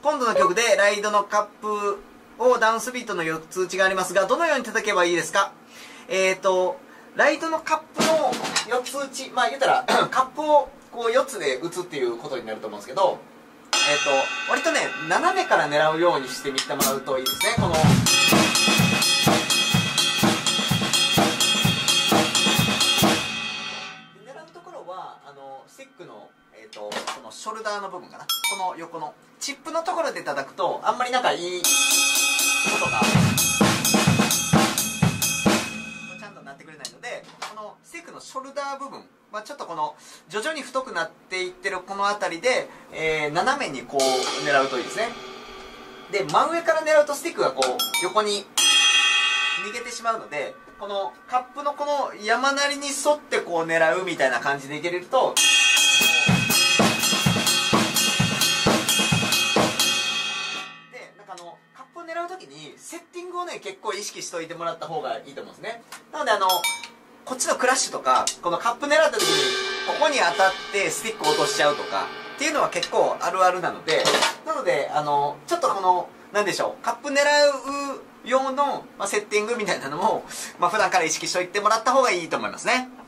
今度の曲でライドのカップをダウンスビートの4つ打ちがありますが、どのように叩けばいいですか？ライドのカップの4つ打ち、まあ言ったらカップをこう4つで打つっていうことになると思うんですけど、割とね、斜めから狙うようにしてみてもらうといいですね。この狙うところはスティックの、このショルダーの部分かな、この横のチップのところで叩くとあんまりなんかいい音がちゃんとなってくれないので、このスティックのショルダー部分、まあ、ちょっとこの徐々に太くなっていってるこの辺りで、斜めにこう狙うといいですね。で、真上から狙うとスティックがこう横に逃げてしまうので、このカップのこの山なりに沿ってこう狙うみたいな感じでいけれると、でなんかカップを狙う時にセッティングをね結構意識しといてもらった方がいいと思うんですね。なのでこっちのクラッシュとか、このカップ狙った時にここに当たってスティックを落としちゃうとかっていうのは結構あるあるなので、ちょっとこのなんでしょう、カップ狙う用の、セッティングみたいなのも、普段から意識しておいてもらった方がいいと思いますね。